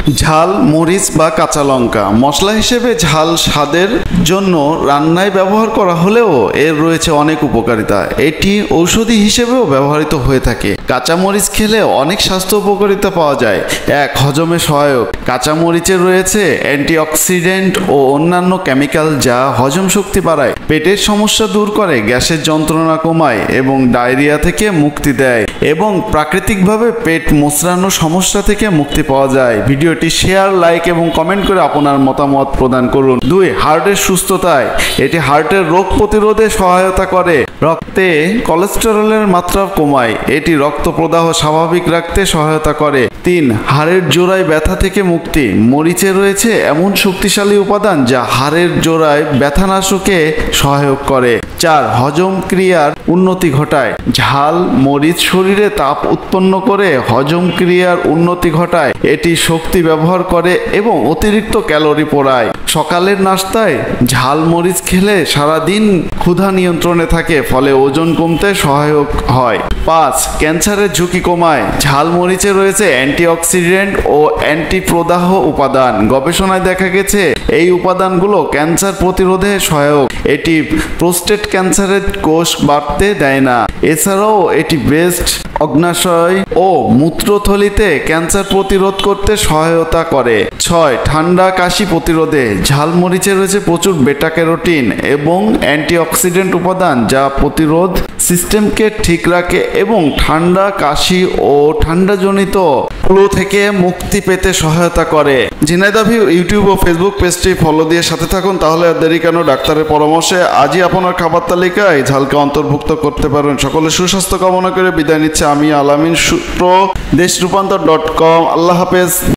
ঝাল মরিচ বা কাঁচা লঙ্কা মশলা হিসেবে ঝাল স্বাদের জন্য রান্নায় ব্যবহার করা হলেও এর রয়েছে অনেক উপকারিতা। এটি ঔষধি হিসেবেও ব্যবহৃত হয়ে থাকে। কাঁচা মরিচ খেলে অনেক স্বাস্থ্য উপকারিতা পাওয়া যায়। এক, হজমে সহায়ক। কাঁচা মরিচে রয়েছে অ্যান্টিঅক্সিডেন্ট ও অন্যান্য কেমিক্যাল যা হজম শক্তি বাড়ায়, পেটের সমস্যা দূর করে, গ্যাসের যন্ত্রণা কমায় এবং ডায়রিয়া থেকে মুক্তি দেয় এবং প্রাকৃতিকভাবে পেট মোচড়ানো সমস্যা থেকে মুক্তি পাওয়া যায়। ভিডিওটি শেয়ার, লাইক এবং কমেন্ট করে আপনার মতামত প্রদান করুন। 2, হার্টের সুস্থতায়। এটি হার্টের রোগ প্রতিরোধে সহায়তা করে, রক্তে কোলেস্টেরলের মাত্রা কমায়, এটি রক্ত প্রবাহ স্বাভাবিক রাখতে সহায়তা করে। 3, হাড়ের জোড়ায় ব্যথা থেকে মুক্তি। মরিচে রয়েছে এমন শক্তিশালী উপাদান যা হাড়ের জোড়ায় ব্যথানাশকে সহায়ক করে। 4, হজম ক্রিয়ার উন্নতি ঘটায়। ঝাল মরিচ শরীরে তাপ উৎপন্ন করে হজম ক্রিয়ার উন্নতি ঘটায়। এটি শক্তি ব্যবহার করে এবং অতিরিক্ত ক্যালোরি পোড়ায়। সকালের নাস্তায় ঝাল মরিচ খেলে সারাদিন ক্ষুধা নিয়ন্ত্রণে থাকে, ফলে ওজন কমতে সহায়ক হয়। 5, ক্যান্সারের ঝুঁকি কমায়। ঝাল মরিচে রয়েছে অ্যান্টিঅক্সিডেন্ট ও অ্যান্টিপ্রদাহ উপাদান। গবেষণায় দেখা গেছে এই উপাদানগুলো ক্যান্সার প্রতিরোধে সহায়ক। এটি প্রোস্টেট ক্যান্সারের কোষ বাড়তে দেয় না। এছাড়াও এটি ব্রেস্ট, অগ্নাশয় ও মূত্রথলিতে ক্যান্সার প্রতিরোধ করতে সহায়তা করে। 6, ঠান্ডা কাশি প্রতিরোধে। ঝাল মরিচে রয়েছে প্রচুর বেটা ক্যারোটিন এবং অ্যান্টিঅক্সিডেন্ট উপাদান যা প্রতিরোধ সিস্টেমকে ঠিক রাখে এবং ঠান্ডা কাশি ও ঠান্ডাজনিত ফ্লু থেকে মুক্তি পেতে সহায়তা করে। ঝিনাইদহ ভিউ ইউটিউব ও ফেসবুক পেজটি ফলো দিয়ে সাথে থাকুন, তাহলে আর দেরি কেন, ডাক্তারের পরামর্শে আজই আপনার খাবার তালিকায় ঝালকে অন্তর্ভুক্ত করতে পারবেন। সকলে সুস্বাস্থ্য কামনা করে বিদায় নিচ্ছে আমি আলামিন, সূত্র দেশরূপান্তর.com। আল্লাহ হাফেজ।